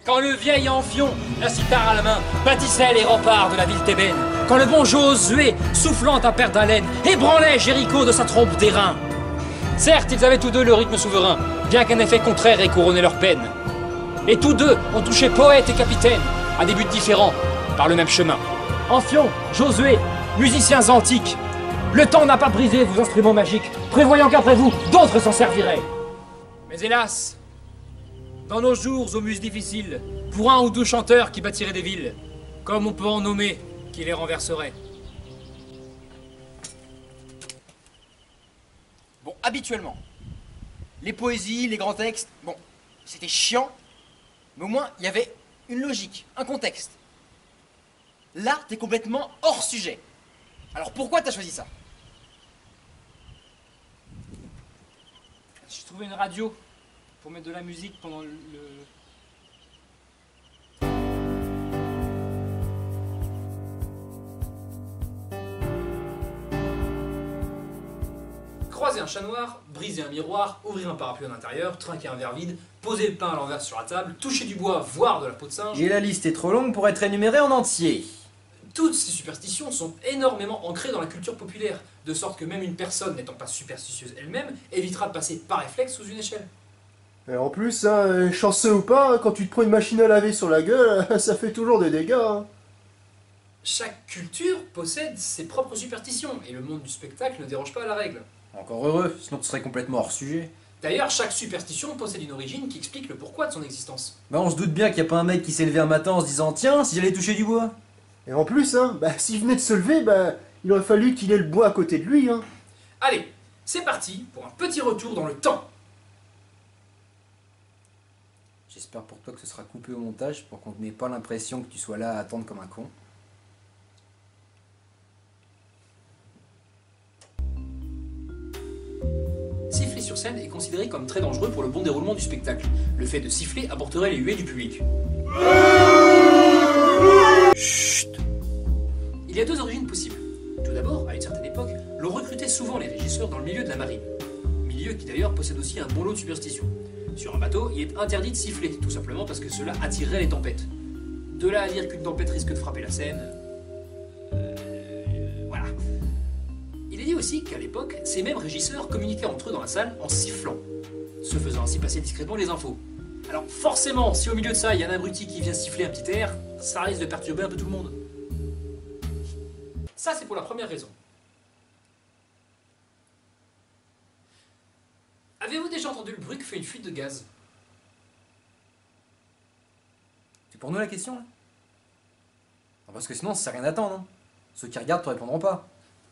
Quand le vieil Amphion, la cithare à la main, bâtissait les remparts de la ville thébaine. Quand le bon Josué, soufflant à perte d'haleine, ébranlait Jéricho de sa trompe d'airain. Certes, ils avaient tous deux le rythme souverain, bien qu'un effet contraire ait couronné leur peine. Et tous deux ont touché poète et capitaine, à des buts différents, par le même chemin. Amphion, Josué, musiciens antiques, le temps n'a pas brisé vos instruments magiques, prévoyant qu'après vous, d'autres s'en serviraient. Mais hélas, dans nos jours aux muses difficiles, pour un ou deux chanteurs qui bâtiraient des villes, comme on peut en nommer qui les renverseraient. Bon, habituellement, les poésies, les grands textes, bon, c'était chiant, mais au moins, il y avait une logique, un contexte. Là, t'es complètement hors sujet. Alors pourquoi t'as choisi ça? J'ai trouvé une radio pour mettre de la musique pendant le... Croiser un chat noir, briser un miroir, ouvrir un parapluie en intérieur, trinquer un verre vide, poser le pain à l'envers sur la table, toucher du bois, voire de la peau de singe... Et la liste est trop longue pour être énumérée en entier. Toutes ces superstitions sont énormément ancrées dans la culture populaire, de sorte que même une personne n'étant pas superstitieuse elle-même évitera de passer par réflexe sous une échelle. Et en plus, hein, chanceux ou pas, quand tu te prends une machine à laver sur la gueule, ça fait toujours des dégâts. Hein. Chaque culture possède ses propres superstitions, et le monde du spectacle ne déroge pas à la règle. Encore heureux, sinon tu serais complètement hors sujet. D'ailleurs, chaque superstition possède une origine qui explique le pourquoi de son existence. Bah on se doute bien qu'il n'y a pas un mec qui s'est levé un matin en se disant « Tiens, si j'allais toucher du bois !» Et en plus, hein, s'il venait de se lever, il aurait fallu qu'il ait le bois à côté de lui. Hein. Allez, c'est parti pour un petit retour dans le temps. J'espère pour toi que ce sera coupé au montage pour qu'on n'ait pas l'impression que tu sois là à attendre comme un con. Siffler sur scène est considéré comme très dangereux pour le bon déroulement du spectacle. Le fait de siffler apporterait les huées du public. Chut. Il y a deux origines possibles. Tout d'abord, à une certaine époque, l'on recrutait souvent les régisseurs dans le milieu de la marine. Milieu qui d'ailleurs possède aussi un bon lot de superstitions. Sur un bateau, il est interdit de siffler, tout simplement parce que cela attirerait les tempêtes. De là à dire qu'une tempête risque de frapper la Seine... voilà. Il est dit aussi qu'à l'époque, ces mêmes régisseurs communiquaient entre eux dans la salle en sifflant, se faisant ainsi passer discrètement les infos. Alors forcément, si au milieu de ça, il y a un abruti qui vient siffler un petit air, ça risque de perturber un peu tout le monde. Ça, c'est pour la première raison. Avez-vous déjà entendu le bruit que fait une fuite de gaz? C'est pour nous la question là? Non, parce que sinon ça sert à rien d'attendre. Hein. Ceux qui regardent te répondront pas.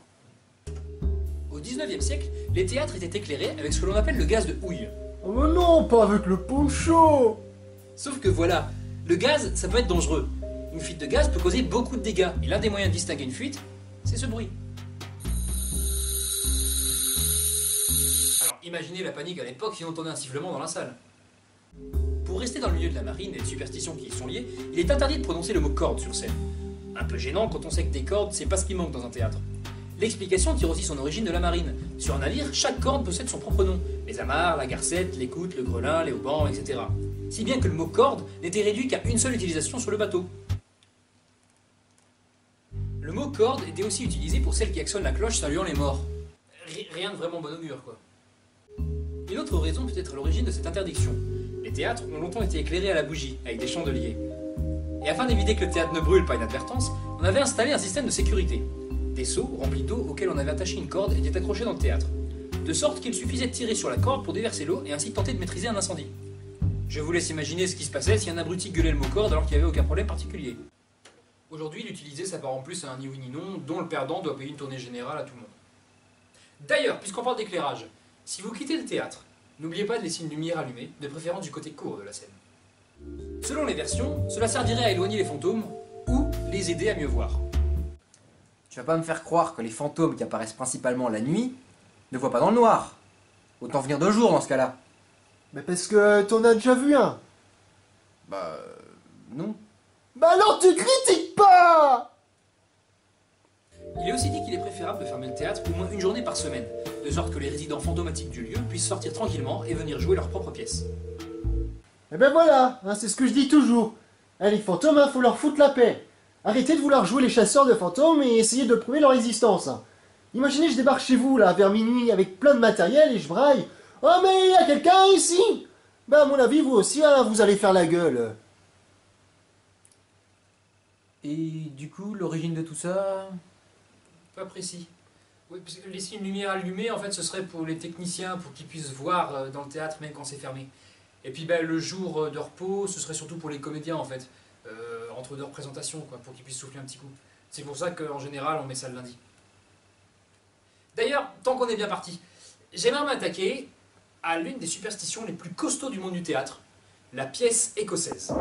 Au 19e siècle, les théâtres étaient éclairés avec ce que l'on appelle le gaz de houille. Oh mais non, pas avec le poncho. Sauf que voilà, le gaz, ça peut être dangereux. Une fuite de gaz peut causer beaucoup de dégâts, et l'un des moyens de distinguer une fuite, c'est ce bruit. Alors imaginez la panique à l'époque si on entendait un sifflement dans la salle. Pour rester dans le milieu de la marine et les superstitions qui y sont liées, il est interdit de prononcer le mot corde sur scène. Un peu gênant quand on sait que des cordes, c'est pas ce qui manque dans un théâtre. L'explication tire aussi son origine de la marine. Sur un navire, chaque corde possède son propre nom. Les amarres, la garcette, l'écoute, le grelin, les haubans, etc. Si bien que le mot corde n'était réduit qu'à une seule utilisation sur le bateau. Le mot corde était aussi utilisé pour celle qui actionne la cloche saluant les morts. Rien de vraiment bon augure, quoi. Une autre raison peut être à l'origine de cette interdiction. Les théâtres ont longtemps été éclairés à la bougie, avec des chandeliers. Et afin d'éviter que le théâtre ne brûle par inadvertance, on avait installé un système de sécurité. Des seaux remplis d'eau auxquels on avait attaché une corde étaient accrochés dans le théâtre. De sorte qu'il suffisait de tirer sur la corde pour déverser l'eau et ainsi tenter de maîtriser un incendie. Je vous laisse imaginer ce qui se passait si un abruti gueulait le mot corde alors qu'il n'y avait aucun problème particulier. Aujourd'hui, l'utiliser s'apparente en plus à un ni oui ni non, dont le perdant doit payer une tournée générale à tout le monde. D'ailleurs, puisqu'on parle d'éclairage, si vous quittez le théâtre, n'oubliez pas de laisser une lumière allumée, de préférence du côté court de la scène. Selon les versions, cela servirait à éloigner les fantômes ou les aider à mieux voir. Tu vas pas me faire croire que les fantômes qui apparaissent principalement la nuit ne voient pas dans le noir. Autant venir de jour dans ce cas-là. Mais parce que t'en as déjà vu un. Non. Bah alors tu critiques pas. Il est aussi dit qu'il est préférable de fermer le théâtre au moins une journée par semaine, de sorte que les résidents fantomatiques du lieu puissent sortir tranquillement et venir jouer leurs propres pièces. Eh ben voilà, hein, c'est ce que je dis toujours. Hein, les fantômes, hein, faut leur foutre la paix. Arrêtez de vouloir jouer les chasseurs de fantômes et essayez de prouver leur existence. Hein. Imaginez, je débarque chez vous, là, vers minuit, avec plein de matériel et je braille. Oh mais il y a quelqu'un ici? Ben à mon avis, vous aussi, hein, vous allez faire la gueule. Et du coup, l'origine de tout ça... Pas précis. Oui, parce que laisser une lumière allumée, en fait, ce serait pour les techniciens, pour qu'ils puissent voir dans le théâtre, même quand c'est fermé. Et puis ben, le jour de repos, ce serait surtout pour les comédiens, en fait. Entre deux représentations, quoi, pour qu'ils puissent souffler un petit coup. C'est pour ça qu'en général, on met ça le lundi. D'ailleurs, tant qu'on est bien parti, j'aimerais m'attaquer à l'une des superstitions les plus costauds du monde du théâtre, la pièce écossaise.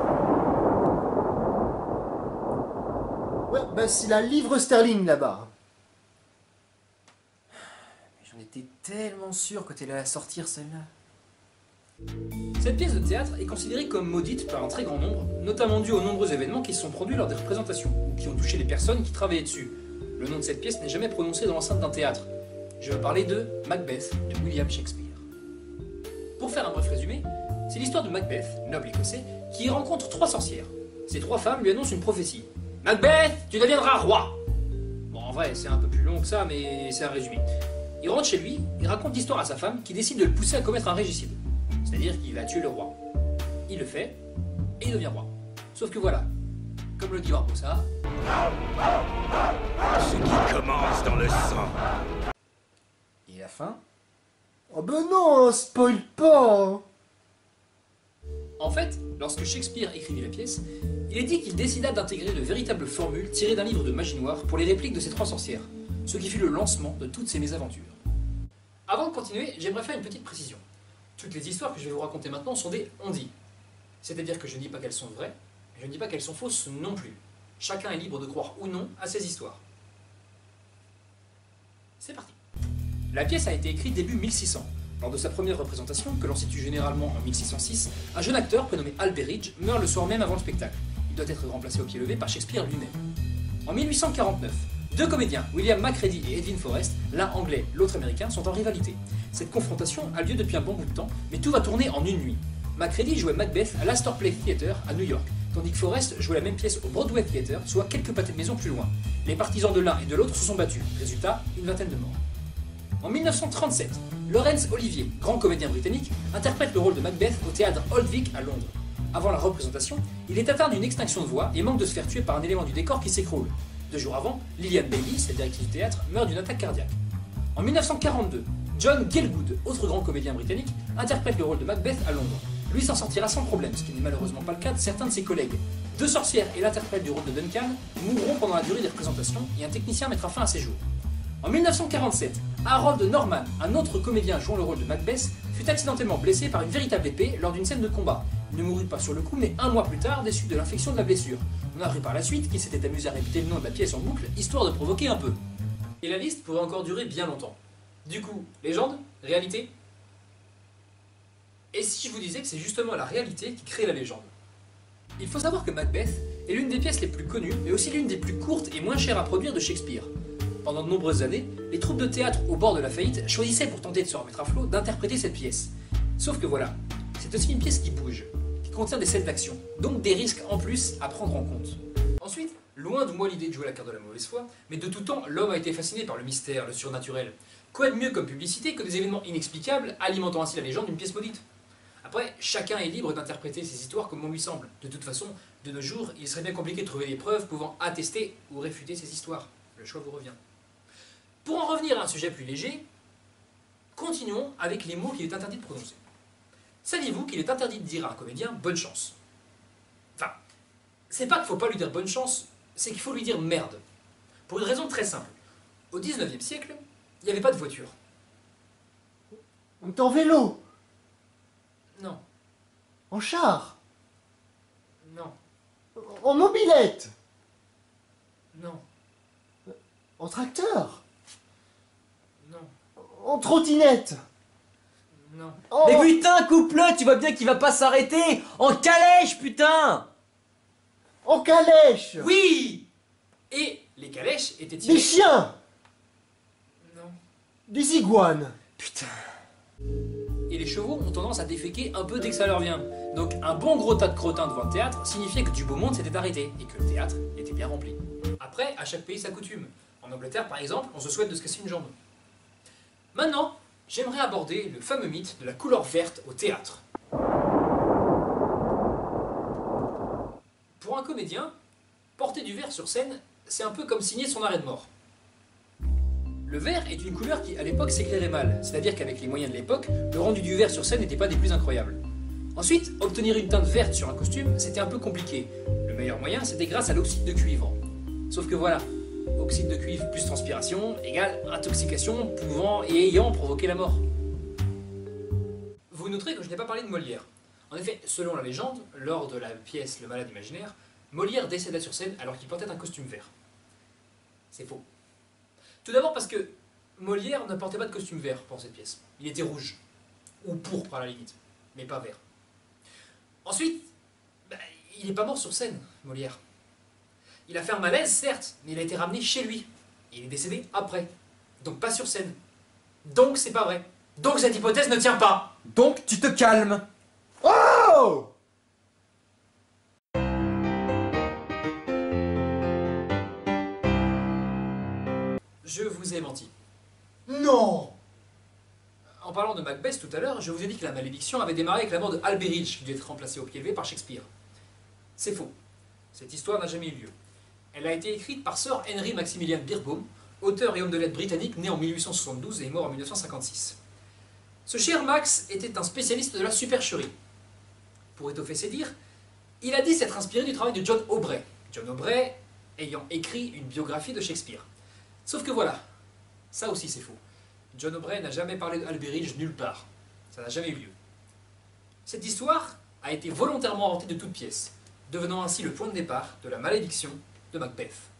Ouais, ben c'est la livre sterling là-bas. J'en étais tellement sûr que t'allais la sortir celle-là. Cette pièce de théâtre est considérée comme maudite par un très grand nombre, notamment dû aux nombreux événements qui se sont produits lors des représentations, ou qui ont touché les personnes qui travaillaient dessus. Le nom de cette pièce n'est jamais prononcé dans l'enceinte d'un théâtre. Je veux parler de Macbeth de William Shakespeare. Pour faire un bref résumé, c'est l'histoire de Macbeth, noble écossais, qui rencontre trois sorcières. Ces trois femmes lui annoncent une prophétie. « Macbeth, tu deviendras roi !» Bon, en vrai, c'est un peu plus long que ça, mais c'est un résumé. Il rentre chez lui, il raconte l'histoire à sa femme, qui décide de le pousser à commettre un régicide. C'est-à-dire qu'il va tuer le roi. Il le fait, et il devient roi. Sauf que voilà, comme le dit Barbossa... Ce qui commence dans le sang. Et la fin? Oh ben non, spoil pas. En fait, lorsque Shakespeare écrivit la pièce, il est dit qu'il décida d'intégrer de véritables formules tirées d'un livre de magie noire pour les répliques de ces trois sorcières, ce qui fut le lancement de toutes ces mésaventures. Avant de continuer, j'aimerais faire une petite précision. Toutes les histoires que je vais vous raconter maintenant sont des on-dit. C'est-à-dire que je ne dis pas qu'elles sont vraies, mais je ne dis pas qu'elles sont fausses non plus. Chacun est libre de croire ou non à ces histoires. C'est parti. La pièce a été écrite début 1600. Lors de sa première représentation, que l'on situe généralement en 1606, un jeune acteur prénommé Alberich meurt le soir même avant le spectacle. Il doit être remplacé au pied levé par Shakespeare lui-même. En 1849, deux comédiens, William Macready et Edwin Forrest, l'un anglais, l'autre américain, sont en rivalité. Cette confrontation a lieu depuis un bon bout de temps, mais tout va tourner en une nuit. Macready jouait Macbeth à l'Astor Play Theatre à New York, tandis que Forrest jouait la même pièce au Broadway Theatre, soit quelques pâtés de maison plus loin. Les partisans de l'un et de l'autre se sont battus. Résultat, une vingtaine de morts. En 1937, Laurence Olivier, grand comédien britannique, interprète le rôle de Macbeth au théâtre Old Vic à Londres. Avant la représentation, il est atteint d'une extinction de voix et manque de se faire tuer par un élément du décor qui s'écroule. 2 jours avant, Lillian Bailey, sa directrice du théâtre, meurt d'une attaque cardiaque. En 1942, John Gielgud, autre grand comédien britannique, interprète le rôle de Macbeth à Londres. Lui s'en sortira sans problème, ce qui n'est malheureusement pas le cas de certains de ses collègues. 2 sorcières et l'interprète du rôle de Duncan mourront pendant la durée des représentations et un technicien mettra fin à ses jours. En 1947, Harold Norman, un autre comédien jouant le rôle de Macbeth, fut accidentellement blessé par une véritable épée lors d'une scène de combat. Il ne mourut pas sur le coup, mais 1 mois plus tard, des suites de l'infection de la blessure. On a appris par la suite qu'il s'était amusé à répéter le nom de la pièce en boucle, histoire de provoquer un peu. Et la liste pourrait encore durer bien longtemps. Du coup, légende? Réalité? Et si je vous disais que c'est justement la réalité qui crée la légende? Il faut savoir que Macbeth est l'une des pièces les plus connues, mais aussi l'une des plus courtes et moins chères à produire de Shakespeare. Pendant de nombreuses années, les troupes de théâtre au bord de la faillite choisissaient pour tenter de se remettre à flot d'interpréter cette pièce. Sauf que voilà, c'est aussi une pièce qui bouge, qui contient des scènes d'action, donc des risques en plus à prendre en compte. Ensuite, loin de moi l'idée de jouer la carte de la mauvaise foi, mais de tout temps, l'homme a été fasciné par le mystère, le surnaturel. Quoi de mieux comme publicité que des événements inexplicables, alimentant ainsi la légende d'une pièce maudite? Après, chacun est libre d'interpréter ces histoires comme bon lui semble. De toute façon, de nos jours, il serait bien compliqué de trouver des preuves pouvant attester ou réfuter ces histoires. Le choix vous revient. Pour en revenir à un sujet plus léger, continuons avec les mots qu'il est interdit de prononcer. Saviez-vous qu'il est interdit de dire à un comédien « bonne chance » ? Enfin, c'est pas qu'il faut pas lui dire « bonne chance », c'est qu'il faut lui dire « merde ». Pour une raison très simple. Au 19e siècle, il n'y avait pas de voiture. On est en vélo, Non, en char, non, en mobilette, non, en tracteur, non, en trottinette. non. En... Mais putain, couple-le, tu vois bien qu'il va pas s'arrêter. En calèche, putain. En calèche. Oui! Et les calèches étaient Des tirées... chiens. Non. Des iguanes. Putain. Et les chevaux ont tendance à déféquer un peu dès que ça leur vient. Donc un bon gros tas de crottins devant le théâtre signifiait que du beau monde s'était arrêté et que le théâtre était bien rempli. Après, à chaque pays sa coutume. En Angleterre, par exemple, on se souhaite de se casser une jambe. Maintenant, j'aimerais aborder le fameux mythe de la couleur verte au théâtre. Pour un comédien, porter du vert sur scène, c'est un peu comme signer son arrêt de mort. Le vert est une couleur qui, à l'époque, s'éclairait mal, c'est-à-dire qu'avec les moyens de l'époque, le rendu du vert sur scène n'était pas des plus incroyables. Ensuite, obtenir une teinte verte sur un costume, c'était un peu compliqué. Le meilleur moyen, c'était grâce à l'oxyde de cuivre. Sauf que voilà, oxyde de cuivre plus transpiration égale intoxication pouvant et ayant provoqué la mort. Vous noterez que je n'ai pas parlé de Molière. En effet, selon la légende, lors de la pièce Le Malade imaginaire, Molière décéda sur scène alors qu'il portait un costume vert. C'est faux. Tout d'abord parce que Molière ne portait pas de costume vert pour cette pièce. Il était rouge. Ou pourpre à la limite. Mais pas vert. Ensuite, il n'est pas mort sur scène, Molière. Il a fait un malaise, certes, mais il a été ramené chez lui. Et il est décédé après. Donc pas sur scène. Donc c'est pas vrai. Donc cette hypothèse ne tient pas. Donc tu te calmes. Oh! Je vous ai menti. Non! En parlant de Macbeth tout à l'heure, je vous ai dit que la malédiction avait démarré avec la mort de Alberich, qui devait être remplacé au pied levé par Shakespeare. C'est faux. Cette histoire n'a jamais eu lieu. Elle a été écrite par Sir Henry Maximilian Beerbohm, auteur et homme de lettres britannique né en 1872 et mort en 1956. Ce cher Max était un spécialiste de la supercherie. Pour étoffer ses dires, il a dit s'être inspiré du travail de John Aubrey. John Aubrey ayant écrit une biographie de Shakespeare. Sauf que voilà, ça aussi c'est faux. John Aubrey n'a jamais parlé d'Alberich nulle part. Ça n'a jamais eu lieu. Cette histoire a été volontairement inventée de toutes pièces, devenant ainsi le point de départ de la malédiction de Macbeth.